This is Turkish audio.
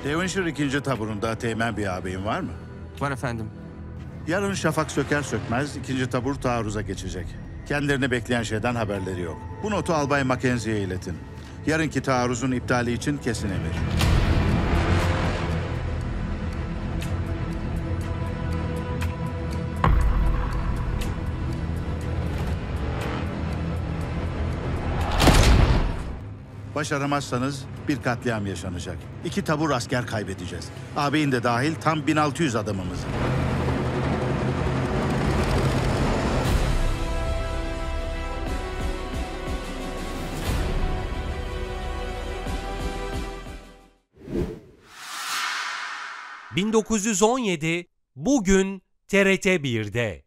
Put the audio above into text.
Devonshire 2. taburunda teğmen bir ağabeyin var mı? Var efendim. Yarın şafak söker sökmez 2. tabur taarruza geçecek. Kendilerini bekleyen şeyden haberleri yok. Bu notu Albay Mackenzie'ye iletin. Yarınki taarruzun iptali için kesin emir. Başaramazsanız bir katliam yaşanacak. 2 tabur asker kaybedeceğiz. Ağabeyin de dahil tam 1600 adamımız. ...1917 bugün TRT 1'de.